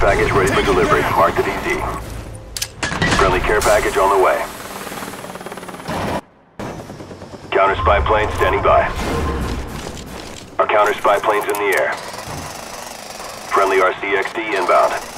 package ready for delivery. Marked at EZ. Friendly care package on the way. Counter spy plane standing by. Our counter spy plane's in the air. Friendly RCXD inbound.